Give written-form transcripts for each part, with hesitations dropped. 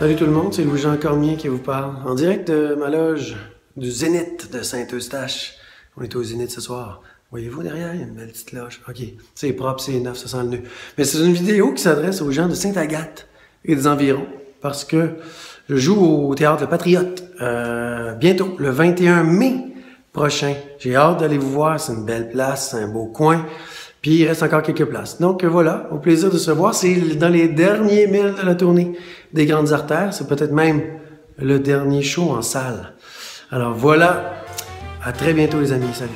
Salut tout le monde, c'est Louis-Jean Cormier qui vous parle. En direct de ma loge du Zénith de Saint-Eustache. On est au Zénith ce soir. Voyez-vous derrière, il y a une belle petite loge. OK, c'est propre, c'est neuf, ça sent le nœud. Mais c'est une vidéo qui s'adresse aux gens de Sainte-Agathe et des environs. Parce que je joue au Théâtre Le Patriote bientôt, le 21 mai prochain. J'ai hâte d'aller vous voir, c'est une belle place, c'est un beau coin. Puis il reste encore quelques places. Donc voilà, au plaisir de se voir. C'est dans les derniers milles de la tournée des Grandes Artères. C'est peut-être même le dernier show en salle. Alors voilà, à très bientôt les amis, salut.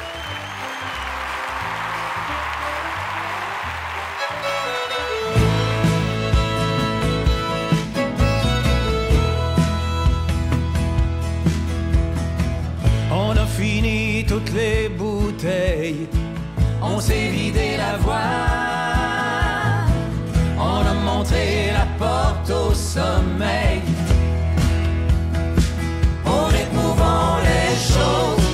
On a fini toutes les bouteilles. On s'est vidé la voie, on a montré la porte au sommeil. Au rythme où vont les choses,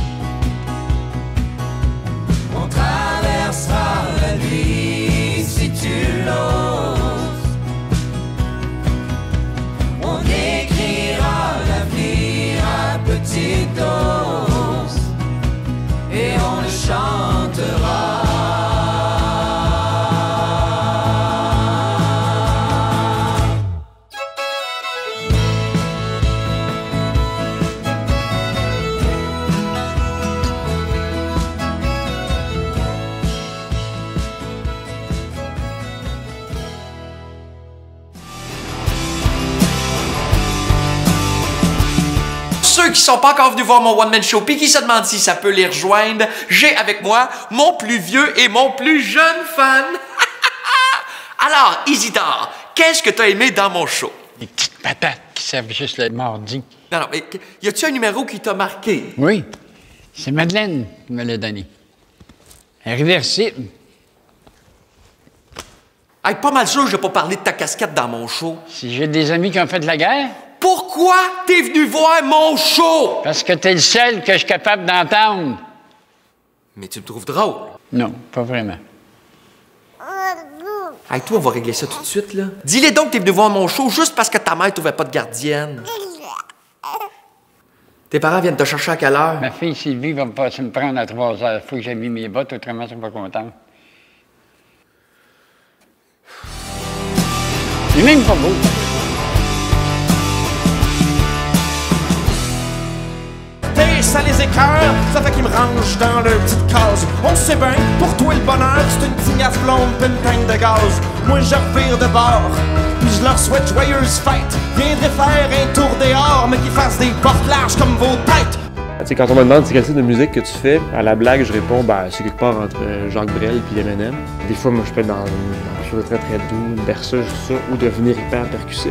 on traversera la nuit si tu l'oses. On écrira l'avenir à petite dose et on le chantera. Ceux qui sont pas encore venus voir mon one-man show puis qui se demandent si ça peut les rejoindre, j'ai avec moi mon plus vieux et mon plus jeune fan. Alors, Isidore, qu'est-ce que t'as aimé dans mon show? Les petites patates qui servent juste le mardi. Non, mais y a-tu un numéro qui t'a marqué? Oui, c'est Madeleine qui me l'a donné. Réversible. Hey, pas mal sûr que j'ai pas parlé de ta casquette dans mon show. Si j'ai des amis qui ont fait la guerre. Pourquoi t'es venu voir mon show? Parce que t'es le seul que je suis capable d'entendre. Mais tu me trouves drôle. Non, pas vraiment. Hey, toi, on va régler ça tout de suite, là. Dis-les donc que t'es venu voir mon show juste parce que ta mère trouvait pas de gardienne. Tes parents viennent te chercher à quelle heure? Ma fille Sylvie va me passer me prendre à 3 heures. Faut que j'aille mis mes bottes, autrement, je suis pas content. Il est même pas beau. Ça les écœure, ça fait qu'ils me rangent dans leur petite case. On sait bien, pour toi le bonheur, c'est une tignasse blonde pis une teinte de gaz. Moi je revire de bord, puis je leur souhaite joyeuses fêtes. Viendrais faire un tour dehors, mais qu'ils fassent des portes larges comme vos têtes. T'sais, quand on me demande c'est quel type de musique que tu fais, à la blague, je réponds c'est quelque part entre Jacques Brel et Eminem. Des fois, moi, je peux être dans quelque chose de très très doux, une berceuse, tout ça, ou devenir hyper percussif.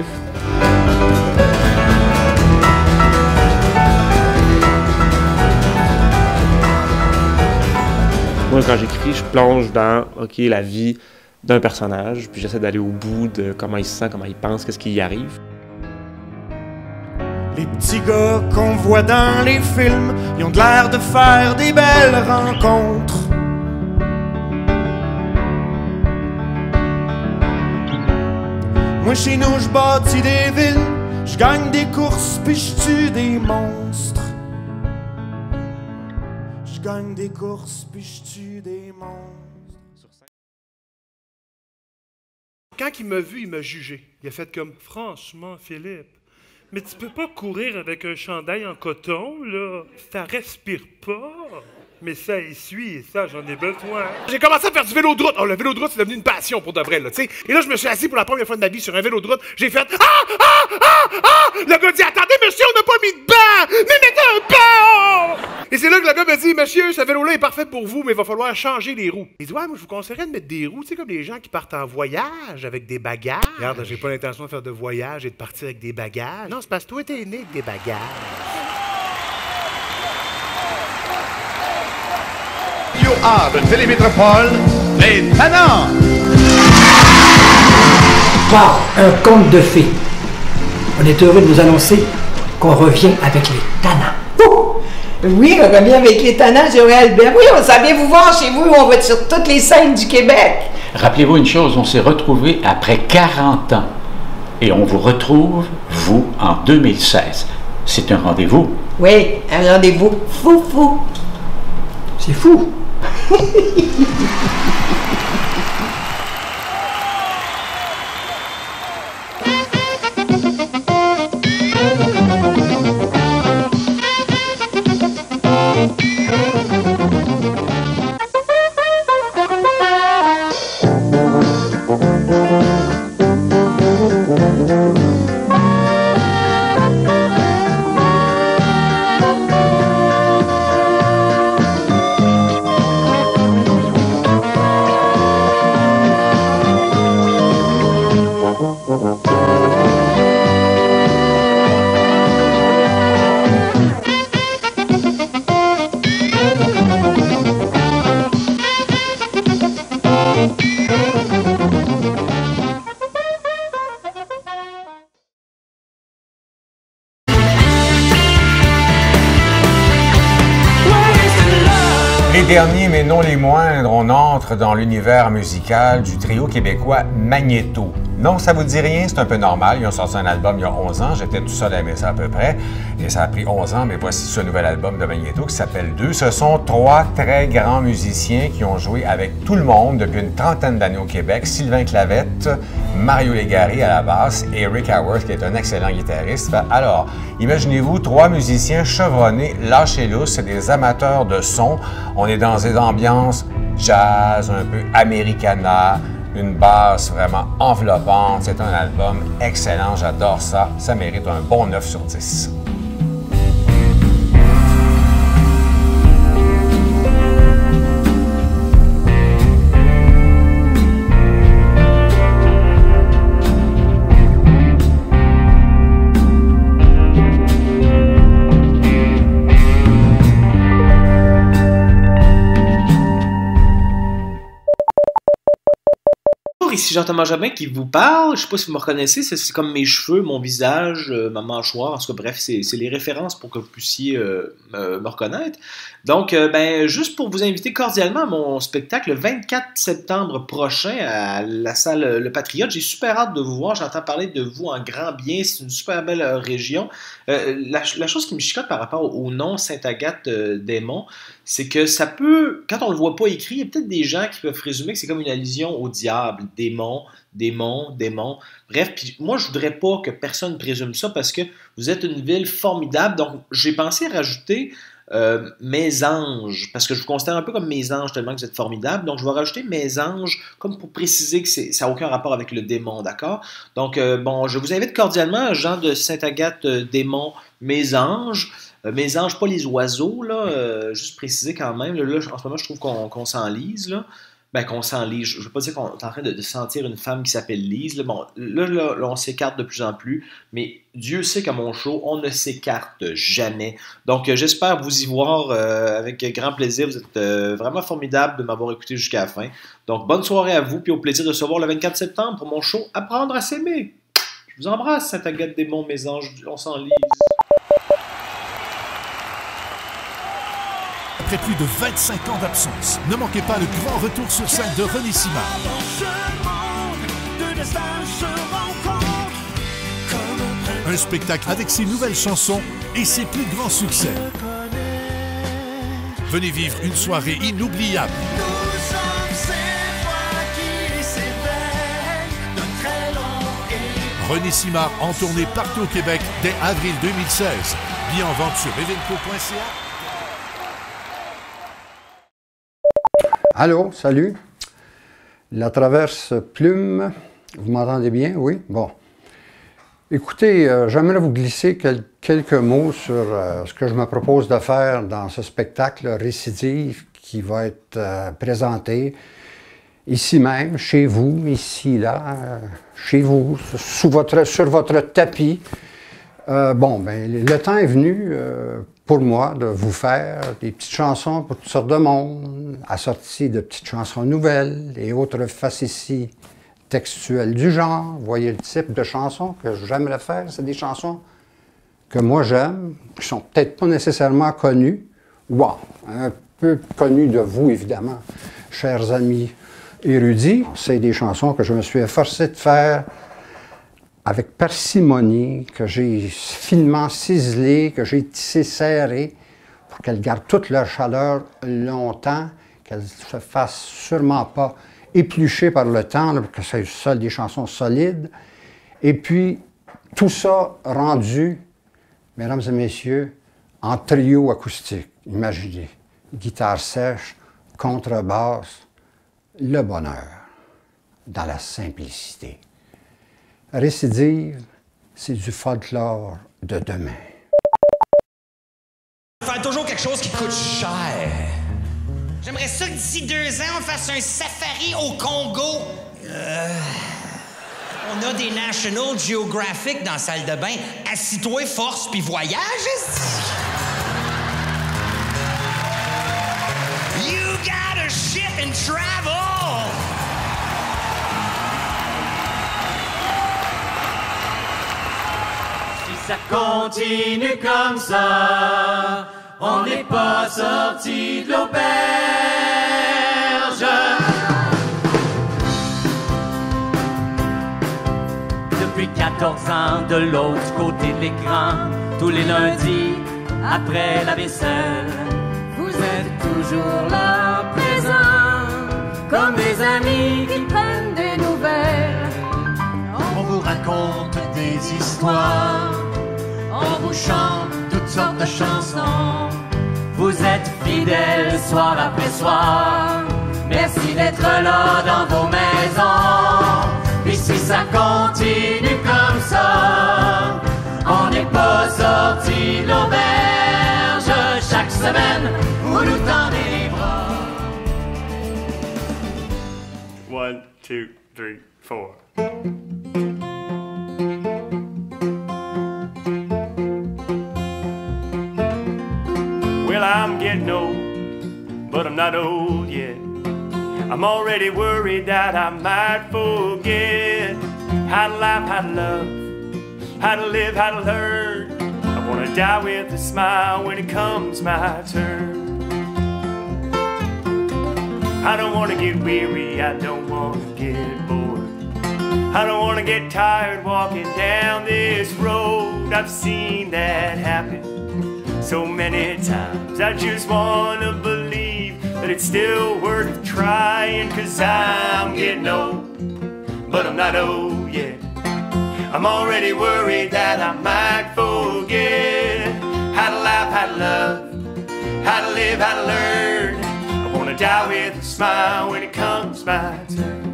Moi, quand j'écris, je plonge dans la vie d'un personnage, puis j'essaie d'aller au bout de comment il se sent, comment il pense, qu'est-ce qui y arrive. Les petits gars qu'on voit dans les films, ils ont de l'air de faire des belles rencontres. Moi, chez nous, je bâtis des villes, je gagne des courses, puis je tue des monstres. Je gagne des courses, puis je tue des monstres. Quand il m'a vu, il m'a jugé. Il a fait comme « Franchement, Philippe, mais tu peux pas courir avec un chandail en coton, là. Ça respire pas. Mais ça essuie, et ça, j'en ai besoin. » J'ai commencé à faire du vélo de route. Oh, le vélo de route, c'est devenu une passion pour de vrai, là, tu sais. Et là, je me suis assis pour la première fois de ma vie sur un vélo de route. J'ai fait « Le gars dit « Attendez, monsieur, on n'a pas mis de banc! Mais mettez un banc! » Et c'est là que le gars me dit « Monsieur, ce vélo-là est parfait pour vous, mais il va falloir changer les roues. » Il dit « Ouais, moi, je vous conseillerais de mettre des roues, tu sais, comme les gens qui partent en voyage avec des bagages. » Regarde, j'ai pas l'intention de faire de voyage et de partir avec des bagages. Non, c'est parce que toi, t'es né avec des bagages. A de Télémétropole, les Tannants! Par un conte de fées, on est heureux de vous annoncer qu'on revient avec les Tannants. Oh! Oui, on revient avec les Tannants, Joël Albert. Oui, on s'en vient vous voir chez vous, on va être sur toutes les scènes du Québec. Rappelez-vous une chose, on s'est retrouvés après 40 ans. Et on vous retrouve, vous, en 2016. C'est un rendez-vous. Oui, un rendez-vous fou. C'est fou. Les derniers, mais non les moindres, on entre dans l'univers musical du trio québécois Magnéto. Non, ça vous dit rien, c'est un peu normal. Ils ont sorti un album il y a 11 ans, j'étais tout seul à aimer ça à peu près. Et ça a pris 11 ans, mais voici ce nouvel album de Magnéto qui s'appelle 2. Ce sont 3 très grands musiciens qui ont joué avec tout le monde depuis une trentaine d'années au Québec. Sylvain Clavette, Mario Légaré à la basse et Rick Haworth qui est un excellent guitariste. Alors, imaginez-vous 3 musiciens chevronnés, lâchés lousses, c'est des amateurs de son. On est dans des ambiances jazz, un peu americana, une basse vraiment enveloppante. C'est un album excellent, j'adore ça. Ça mérite un bon 9 sur 10. Ici Jean-Thomas Jobin qui vous parle. Je sais pas si vous me reconnaissez, c'est comme mes cheveux, mon visage, ma mâchoire. En tout cas, bref, c'est les références pour que vous puissiez me reconnaître. Donc, juste pour vous inviter cordialement à mon spectacle le 24 septembre prochain à la salle Le Patriote. J'ai super hâte de vous voir. J'entends parler de vous en grand bien. C'est une super belle région. La chose qui me chicote par rapport au nom Sainte-Agathe-des-Monts, c'est que ça peut, quand on le voit pas écrit, il y a peut-être des gens qui peuvent présumer que c'est comme une allusion au diable, démon. Bref, puis moi, je voudrais pas que personne présume ça parce que vous êtes une ville formidable. Donc, j'ai pensé rajouter mes anges, parce que je vous considère un peu comme mes anges tellement que vous êtes formidables. Donc, je vais rajouter mes anges comme pour préciser que ça n'a aucun rapport avec le démon, d'accord? Donc, je vous invite cordialement, gens de Sainte-Agathe-des-Monts, mes anges. Mes anges, pas les oiseaux, là, juste préciser quand même. Là, en ce moment, je trouve qu'on s'enlise, là. Qu'on s'enlise. Je ne veux pas dire qu'on est en train de sentir une femme qui s'appelle Lise. Là. Bon, là, on s'écarte de plus en plus, mais Dieu sait qu'à mon show, on ne s'écarte jamais. Donc, j'espère vous y voir avec grand plaisir. Vous êtes vraiment formidable de m'avoir écouté jusqu'à la fin. Donc, bonne soirée à vous, puis au plaisir de se voir le 24 septembre pour mon show Apprendre à s'aimer. Je vous embrasse, Sainte-Agathe-des-Monts, mes anges, on s'enlise. Après plus de 25 ans d'absence, ne manquez pas le grand retour sur scène de René Simard. Un spectacle avec ses nouvelles chansons et ses plus grands succès. Venez vivre une soirée inoubliable. René Simard en tournée partout au Québec dès avril 2016. Billets en vente sur evenco.ca. Allô, salut. La traverse Plume, vous m'entendez bien? Oui? Bon. Écoutez, j'aimerais vous glisser quelques mots sur ce que je me propose de faire dans ce spectacle Récidive qui va être présenté ici même, chez vous, ici, là, chez vous, sur votre tapis. Le temps est venu pour moi de vous faire des petites chansons pour toutes sortes de monde, assorties de petites chansons nouvelles et autres facéties textuelles du genre. Vous voyez le type de chansons que j'aimerais faire, c'est des chansons que moi j'aime, qui sont peut-être pas nécessairement connues, un peu connues de vous évidemment, chers amis érudits. C'est des chansons que je me suis efforcé de faire avec parcimonie, que j'ai finement ciselé, que j'ai tissé serré pour qu'elles gardent toute leur chaleur longtemps, qu'elles ne se fassent sûrement pas éplucher par le temps, là, pour que ça soit des chansons solides. Et puis, tout ça rendu, mesdames et messieurs, en trio acoustique. Imaginez, guitare sèche, contrebasse, le bonheur, dans la simplicité. Récidive, c'est du folklore de demain. Faire toujours quelque chose qui coûte cher. J'aimerais ça que d'ici 2 ans, on fasse un safari au Congo. On a des National Geographic dans la salle de bain. Assis-toi, force, puis voyage, esti. You gotta ship and travel. Si ça continue comme ça, on n'est pas sorti de l'auberge. Depuis 14 ans, de l'autre côté de l'écran, tous les lundis, après la vaisselle, vous êtes toujours là, présents, comme des amis qui prennent des nouvelles. On vous raconte des histoires, on vous chante toutes sortes de chansons. Vous êtes fidèles soir après soir. Merci d'être là dans vos maisons. Puis si ça continue comme ça, on n'est pas sorti de l'auberge. Chaque semaine, vous nous tendez les bras. 1, 2, 3, 4. Well, I'm getting old, but I'm not old yet. I'm already worried that I might forget how to laugh, how to love, how to live, how to learn. I wanna die with a smile when it comes my turn. I don't wanna get weary, I don't wanna get bored. I don't wanna get tired walking down this road. I've seen that happen so many times. I just wanna believe that it's still worth trying, 'cause I'm getting old, but I'm not old yet. I'm already worried that I might forget how to laugh, how to love, how to live, how to learn. I wanna die with a smile when it comes my turn.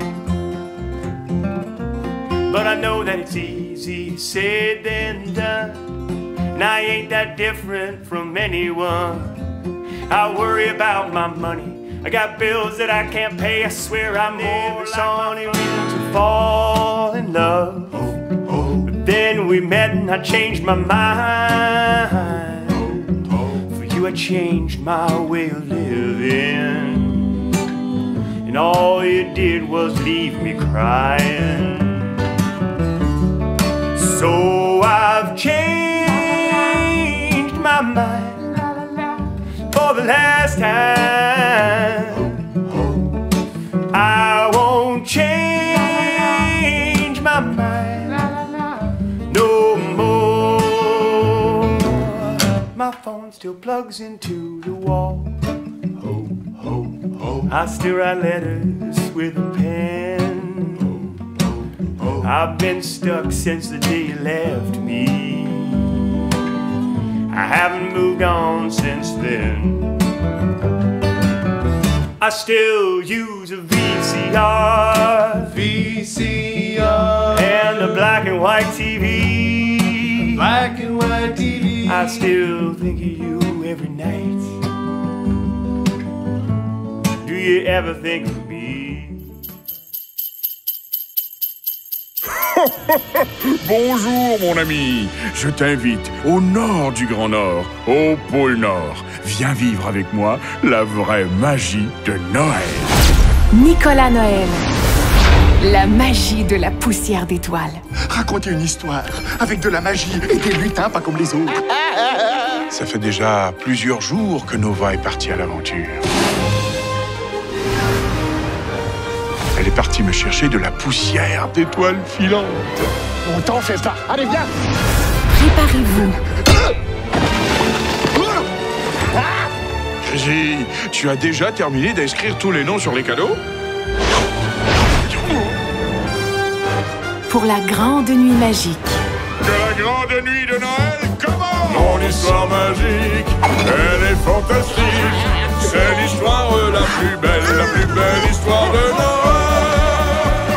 But I know that it's easy said than done, and I ain't that different from anyone. I worry about my money, I got bills that I can't pay. I swear I never saw anyone to fall in love. But then we met and I changed my mind. For you I changed my way of living, and all you did was leave me crying. So I've changed my mind for the last time. I won't change my mind no more. My phone still plugs into the wall. I still write letters with a pen. I've been stuck since the day you left me. I haven't moved on since then. I still use a VCR, and a black and white TV. Black and white TV. I still think of you every night. Do you ever think of me? Bonjour mon ami, je t'invite au nord du Grand Nord, au pôle Nord. Viens vivre avec moi la vraie magie de Noël. Nicolas Noël, la magie de la poussière d'étoiles. Racontez une histoire avec de la magie et des lutins pas comme les autres. Ça fait déjà plusieurs jours que Nova est partie à l'aventure. Elle est parti me chercher de la poussière d'étoiles filantes. On t'en fait pas. Allez, viens. Préparez-vous. Crazy, tu as déjà terminé d'inscrire tous les noms sur les cadeaux? Pour la grande nuit magique. Que la grande nuit de Noël commence! Mon histoire magique, elle est fantastique. C'est l'histoire la plus belle histoire de Noël.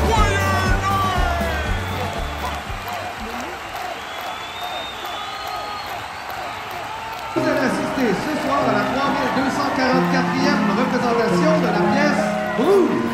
Vous allez assister ce soir à la 3244e représentation de la pièce Rouge.